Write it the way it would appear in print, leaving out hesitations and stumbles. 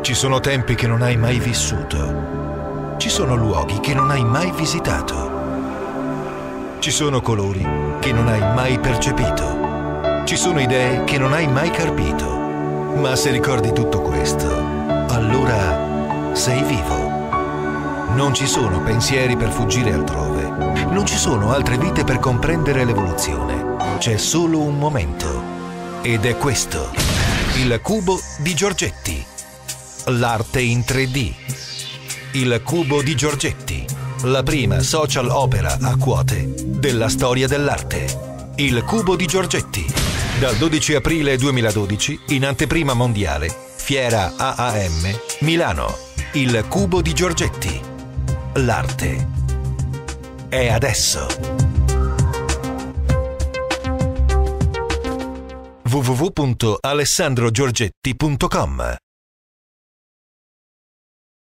Ci sono tempi che non hai mai vissuto. Ci sono luoghi che non hai mai visitato. Ci sono colori che non hai mai percepito. Ci sono idee che non hai mai carpito. Ma se ricordi tutto questo, allora sei vivo. Non ci sono pensieri per fuggire altrove. Non ci sono altre vite per comprendere l'evoluzione. C'è solo un momento. Ed è questo. Il cubo di Giorgetti. L'arte in 3D. Il cubo di Giorgetti. La prima social opera a quote della storia dell'arte. Il cubo di Giorgetti. Dal 12 aprile 2012 in anteprima mondiale. Fiera AAM Milano. Il cubo di Giorgetti. L'arte è adesso. www.alessandrogiorgetti.com